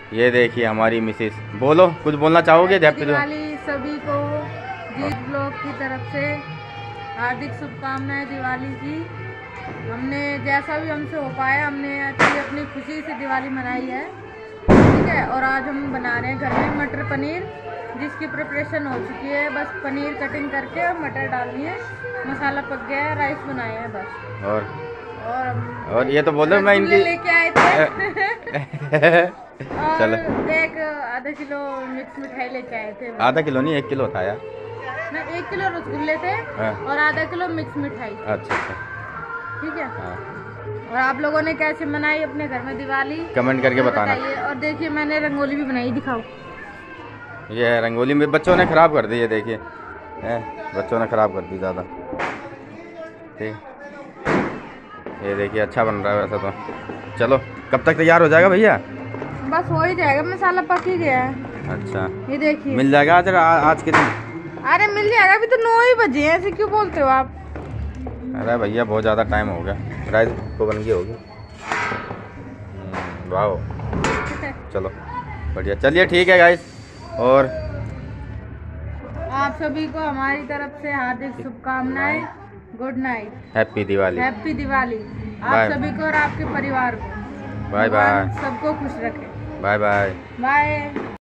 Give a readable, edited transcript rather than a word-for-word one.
ये देखिए हमारी मिसेस, बोलो कुछ बोलना चाहोगे? हैप्पी दिवाली सभी को जीत ब्लॉग की तरफ से हार्दिक शुभकामनाएं दिवाली की। हमने जैसा भी हमसे हो पाया हमने अपनी खुशी से दिवाली मनाई है, ठीक है। और आज हम बना रहे हैं घर में मटर पनीर, जिसकी प्रिपरेशन हो चुकी है। बस पनीर कटिंग करके और मटर डालनी है, मसाला पक गया है, राइस बनाए हैं बस। और ये तो बोल रहे मैं इनकी लेके आए थे चलो एक आधा किलो मिक्स मिठाई लेके आए थे। आधा किलो नहीं 1 किलो था यार। ना 1 किलो रसगुल्ले थे और आधा किलो मिक्स मिठाई। अच्छा अच्छा ठीक है। हाँ। और आप लोगों ने कैसे मनाई अपने घर में दिवाली, कमेंट करके बताना। और देखिए मैंने रंगोली भी बनाई, दिखाओ। ये है रंगोली में बच्चों ने खराब कर दी, ये देखिए बच्चों ने खराब कर दी ज़्यादा। ठीक, ये देखिए अच्छा बन रहा है वैसे तो। चलो कब तक तैयार हो जाएगा भैया? बस हो ही जाएगा, मसाला पक ही गया है। अच्छा ये देखिए मिल जाएगा आज के दिन? अरे मिल जाएगा, अभी तो 9 ही बजे हैं, ऐसे क्यों बोलते हो आप? अरे भैया बहुत ज़्यादा टाइम हो गया, राइस को बन गई होगी। वाह चलो बढ़िया, चलिए ठीक है गाइस। और आप सभी को हमारी तरफ से हार्दिक शुभकामनाएं। Good night, happy Diwali. Happy Diwali आप सभी को और आपके परिवार को। Bye bye. सबको खुश रखें। Bye bye. बाय।